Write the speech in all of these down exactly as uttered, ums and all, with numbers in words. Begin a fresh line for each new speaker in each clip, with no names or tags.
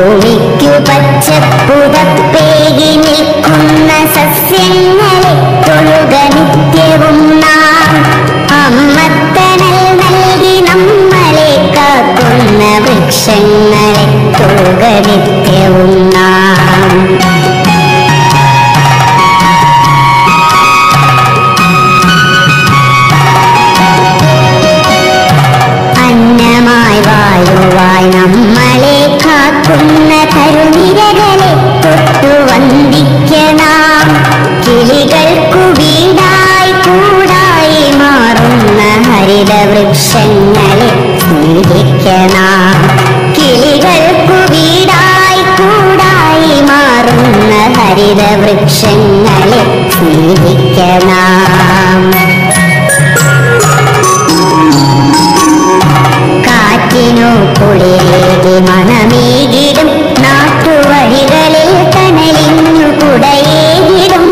ഭൂമിക്കു പച്ചപ്പുതപ്പേകി നിൽക്കുന്ന സസ്യങ്ങളെ തൊഴുക നിത്യവും നാം. അമ്മത്തണൽ നൽകി നമ്മളെ കാക്കുന്ന വൃക്ഷങ്ങളെ തൊഴുക നിത്യവും നാം. അന്നമായി വായുവായി നമ്മളെ കാക്കുന്ന കരുനിരകളെ തൊട്ടു വന്ദിക്കണം. കിളികൾക്കു വീടായി കൂടായി മാറുന്ന ഹരിതവൃക്ഷങ്ങളെ സ്നേഹിക്കണം. കിളികൾക്കു വീടായി കൂടായി മാറുന്ന ഹരിതവൃക്ഷങ്ങളെ സ്നേഹിക്കണം. കാറ്റിനു കുളിരേകി മണമേകിടും നാട്ടുവഴികളിൽ കനലിഞ്ഞു കുടയേകിടും.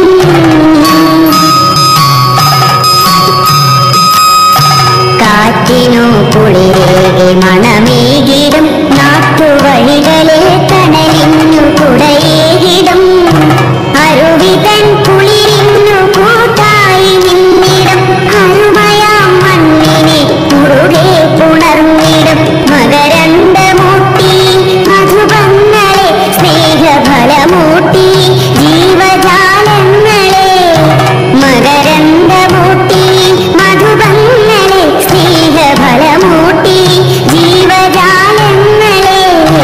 കാറ്റിനു കുളിരേകി മണമേകിടും നാട്ടുവഴികളിൽ കനലിഞ്ഞു കുടയേകിടും. അരുവിതൻ കുളിരിന്നു കൂട്ടായി നിന്നിടും. അരുമയാം മണ്ണിനെ മുറുകെ പുണർന്നിടും. മകരന്തമൂട്ടി മധുബങ്ങളെ സ്നേഹഫലമൂട്ടി ജീവജാലങ്ങളെ. മകരന്തമൂട്ടി മധുബങ്ങളെ സ്നേഹഫലമൂട്ടി ജീവജാലങ്ങളെ.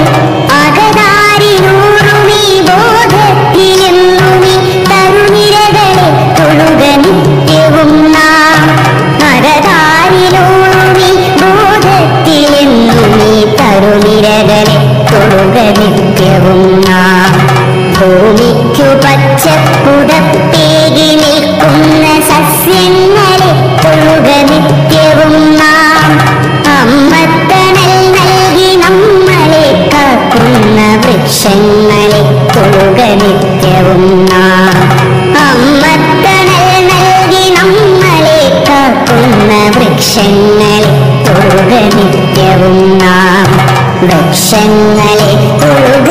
അകതാരിലൂറുമീ ബോധത്തിലെന്നുമീ തരുനിരകളെ തൊഴുക നിത്യവും നാം. അകതാരിലൂറുമീ ബോധത്തിലെന്നുമീ തരുനിരകളെ തൊഴുക നിത്യവും നാം. ഭൂമിക്കു പച്ചപ്പുതപ്പേകി നിൽക്കുന്ന സസ്യങ്ങളെ തൊഴുക നിത്യവും നാം. അമ്മത്തണൽ നൽകി നമ്മളെ കാക്കുന്ന വൃക്ഷങ്ങളെ തൊഴുക നിത്യവും നാം. അമ്മത്തണൽ നൽകി നമ്മളെ കാക്കുന്ന വൃക്ഷങ്ങളെ തൊഴുക നിത്യവും നാം. വൃക്ഷങ്ങളെ തൊഴുക